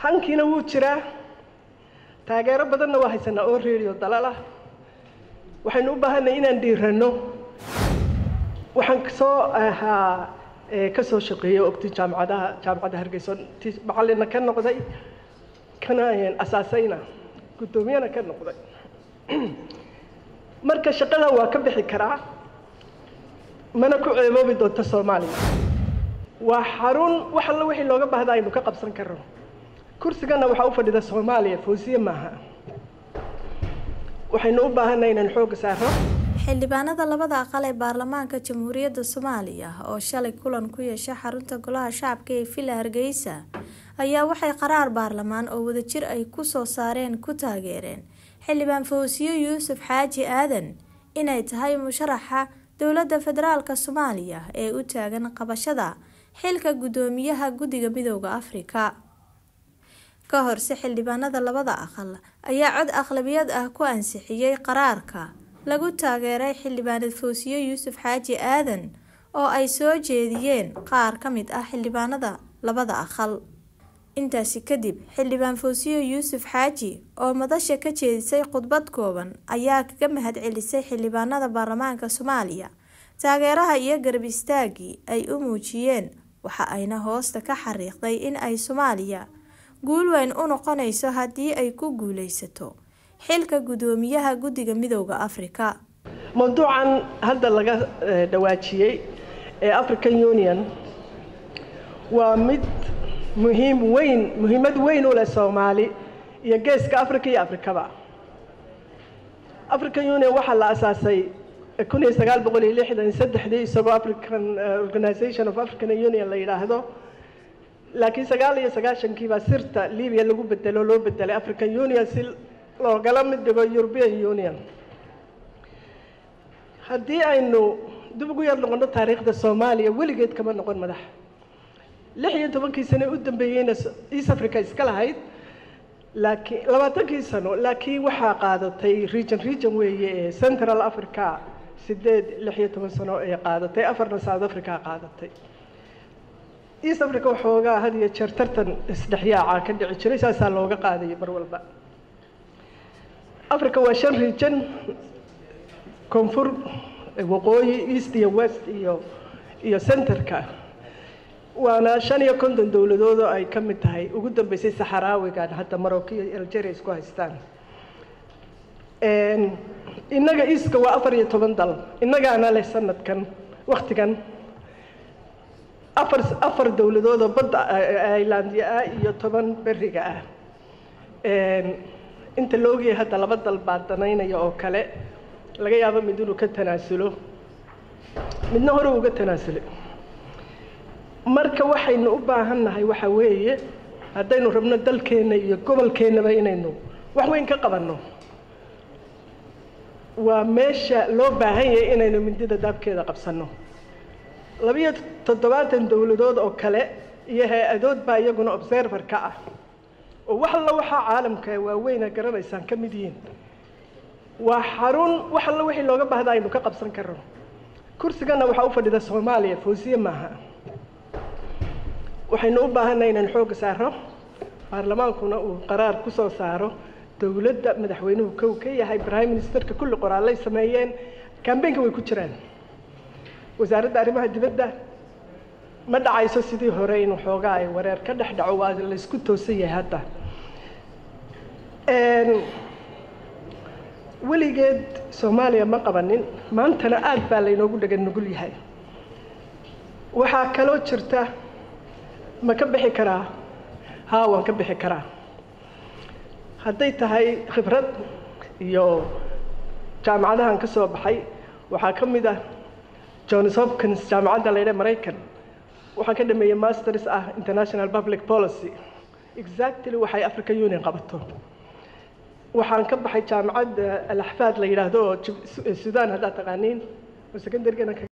hankiina wuu jiraa taageero badanna waa haysanaa oo radio dalal ah waxaynu u baahanay inaan dhiirano waxaan kasoo shaqeeyay waqti jaamacadda Hargeysa macallin ka noqday kana asaasayna gudoomiyana ka noqday marka shaqada waa ka bixi karaa mana ku ceeboobi doonto Soomaaliya waa xarun wax alla wixii looga baahday inuu ka qabsan karo kursigana waxa uu fadhida Soomaaliya Fawziya maaha waxaynu u baahanay inaan xoog saaro xildhibaanada labada aqal ee baarlamaanka Jamhuuriyadda Soomaaliya oo shalay kulan ku yeeshay xarunta golaha shacabka ee Villa Hargeysa ayaa waxay qaraar baarlamaan oo wadajir ay ku soo saareen ku taageereen xildhibaan Fawziya Yuusuf Xaaji Aadan inay tahay musharaxa dowladda federaalka Soomaaliya ee u taagan qabashada xilka gudoomiyaha guddiga midowga Afrika ka hor si xildhibaanada labada aqal ayaa cod aqlabiyad ah ku ansixiyay qaraarka lagu taageeray xildhibaan Fawziya Yuusuf Xaaji Aadan oo ay soo jeediyeen qaar ka mid ah xildhibaanada labada aqal intaasi kadib xildhibaan Fawziya Yuusuf Xaaji oo madasha ka jeedisay khudbad kooban ayaa kaga mahadcelisay xildhibaanada baarlamaanka Soomaaliya taageeraha iyo garab istaagii ay u muujiyeen waxa ayna hoosta ka xariiqday in ay Soomaaliya guul weyn u noqonayso haddii ay ku guuleysato xilka gudoomiyaha guddiga midowga Afrika mawduucan hadda laga dhawaajiyay ee African Union waa mid muhiimad weyn u leh Soomaali iyo geeska Afrika iyo Afrikaba African Union waxa la asaasay 1963 isagoo African Organization of African Union la yiraahdo laakiin 1999 baa sirta Liibiya lagu loo bedelay African Union si loo gala mid dhigo European Union haddii aynu dib ugu yar noqono taariikhda Soomaaliya weligeed kama noqon madax 16 sano u dambeeyayna East Africa iska lahayd laakiin 20 sano laakiin waxa qaadatay region weeye Central Africa 16 sano ay qaadatay afarna South Africa qaadatay East Africa waxoogaa had iyo jeer tartan isdhexyaaca ka dhici jiray saasaa looga qaaday mar walba Africa waa 5 region koonfur waqooyi East iyo West iyo Centerka waana 55 dawladood oo ay ka mid tahay ugu dambeysay Saharaawiga hadda Morocco iyo Algeria isku haystaan inaga iska waa 14 dal inagaana leh sanadkan waqtigan afar dawladood oo badda Icelandia iyo 10 bariga ah inta loogiye hadda laba dal baa danaynaya oo kale laga yaabo mid inuu ka tanaasulo midna hore uga tanaasulay marka waxaynu u baahannahay waxa weeye haddaynu rabno dalkeena iyo gobolkeenaba inaynu wax weyn ka qabanno waa meesha loo baahan yahay inaynu midida daabkeeda qabsanno 27 dawladood oo kale iyo hay'adood baa iyaguna observer ka ah oo wax la waxa caalamka waaweyn garanaysan ka mid yihiin waa xarun wax la wixii looga baahday inuu ka qabsan karo kursigana waxa uu fadhida Soomaaliya Fawziya maaha waxaynu u baahanay inaan xoog saaro baarlamaankuna uu qaraar ku soo saaro dawladda madaxweynuhu ka yahay prime ministerka kulli qoraalay sameeyeen campaign-ka way ku jiraan wasaaradda arrimaha dibadda ma dhacayso sidii hore in xoogaa ay wareer ka dhaco waa la isku toosan yahay hadda weligeed Soomaaliya ma qabanin maantana aad baa la inoogu dhagan nugul yahay waxaa kaloo jirta ma ka bixi karaa waan ka bixi karaa hadday tahay khibrad iyo jaamacadahan ka soo baxay waxaa ka mid ah Johns Hopkins jaamacadda la yiraahdo Mareykan waxaan ka dhameeyay masters ah international public policy exactly waxay African Union qabato waxaan ka baxay jaamacadda Al Ahfad la yiraahdo Suudaan hadda taqaaniin oo secondary-ga